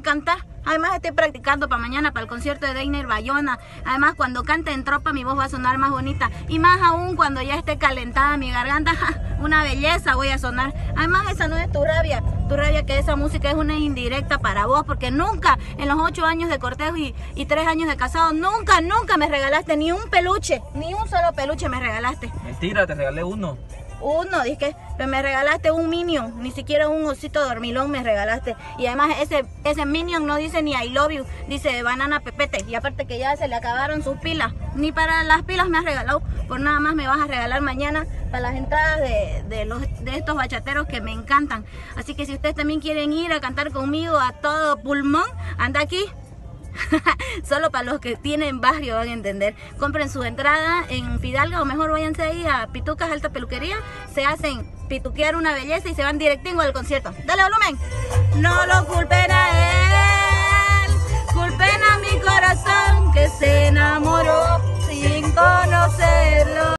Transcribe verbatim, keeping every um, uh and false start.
cantar. Además estoy practicando para mañana, para el concierto de Deiner Bayona. Además cuando cante en tropa mi voz va a sonar más bonita. Y más aún cuando ya esté calentada mi garganta, una belleza voy a sonar. Además esa no es tu rabia. Tu rabia que esa música es una indirecta para vos. Porque nunca, en los ocho años de cortejo y, y tres años de casado, nunca, nunca me regalaste ni un peluche. Ni un solo peluche me regalaste. Mentira, te regalé uno. Uno, dije, pero me regalaste un Minion, ni siquiera un osito dormilón me regalaste. Y además ese, ese Minion no dice ni I love you, dice banana pepete. Y aparte que ya se le acabaron sus pilas, ni para las pilas me has regalado. Por nada más me vas a regalar mañana para las entradas de, de, los, de estos bachateros que me encantan. Así que si ustedes también quieren ir a cantar conmigo a todo pulmón, anda aquí. Solo para los que tienen barrio van a entender. Compren su entrada en Fidalga o mejor váyanse ahí a Pitucas Alta Peluquería. Se hacen pituquear una belleza y se van directingo al concierto. Dale volumen. No lo culpen.